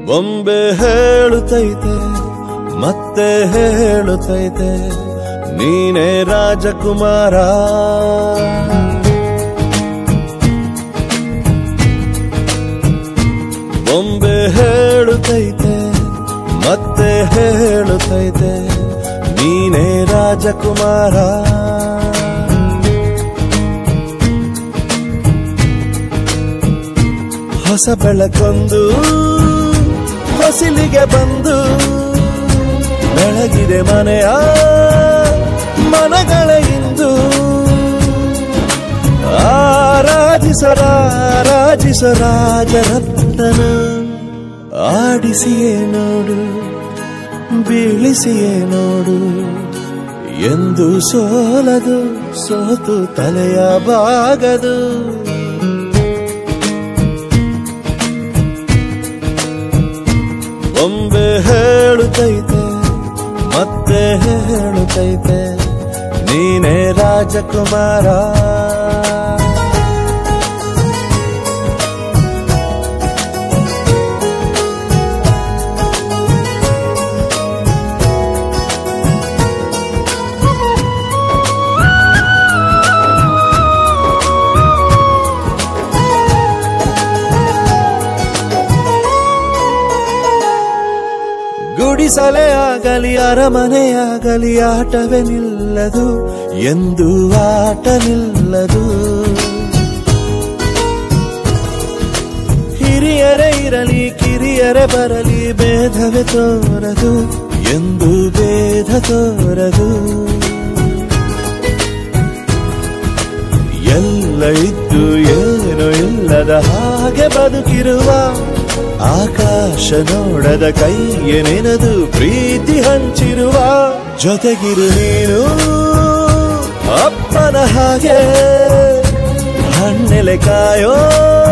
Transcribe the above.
ಬೊಂಬೆ ಹೇಳುತ್ತೈತೆ ಮತ್ತೆ ಹೇಳುತ್ತೈತೆ ನೀನೇ ರಾಜಕುಮಾರ. ಬೊಂಬೆ ಹೇಳುತ್ತೈತೆ ಮತ್ತೆ ಹೇಳುತ್ತೈತೆ ನೀನೇ ರಾಜಕುಮಾರ. ಹೊಸ ಬೆಳಕೊಂದು ಹೊಸಿಲಿಗೆ ಬಂದು ಬೆಳಗಿದೆ ಮನೆಯ ಮನಗಳ ಇಂದು. ರಾಜರತ್ನನ ಆಡಿಸಿಯೇ ನೋಡು ಬೀಳಿಸಿಯೇ ನೋಡು ಎಂದು ಸೋಲದು ಸೋತು ತಲೆಯ ಬಾಗದು. ಬೊಂಬೆ ಹೇಳುತ್ತೈತೆ ಮತ್ತೆ ಹೇಳುತ್ತೈತೆ ನೀನೇ ರಾಜಕುಮಾರ. ಗುಡಿಸಲೇ ಆಗಲಿ ಅರಮನೆಯಾಗಲಿ ಆಟವೇ ನಿಲ್ಲದು ಎಂದು ಆಟ ನಿಲ್ಲದು. ಹಿರಿಯರೇ ಇರಲಿ ಕಿರಿಯರೇ ಬರಲಿ ಭೇದವೇ ತೋರದು ಎಂದು ಭೇದ ತೋರದು. ಎಲ್ಲ ಇದ್ದು ಏನು ಇಲ್ಲದ ಹಾಗೆ ಬದುಕಿರುವ ಆಕಾಶ ನೋಡದ ಕೈಯೇ ನೆನೆದು ಪ್ರೀತಿ ಹಂಚಿರುವ. ಜೊತೆಗಿರು ನೀನು ಅಪ್ಪನ ಹಾಗೆ ಹಣ್ಣೆಲೆ ಕಾಯೋ